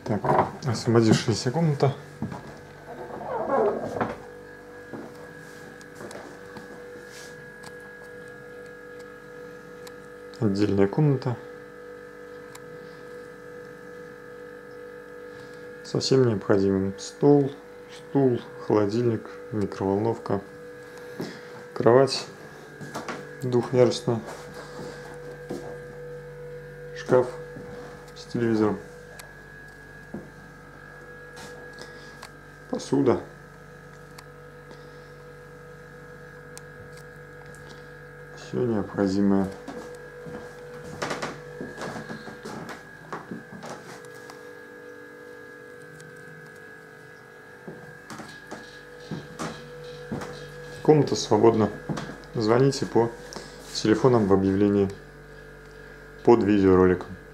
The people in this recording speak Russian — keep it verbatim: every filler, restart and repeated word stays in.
Так, освободившаяся комната. Отдельная комната. Со всем необходимым: стол, стул, холодильник, микроволновка, кровать двухъярусная, шкаф с телевизором, посуда, все необходимое. Комната свободна. Звоните по телефонам в объявлении под видеороликом.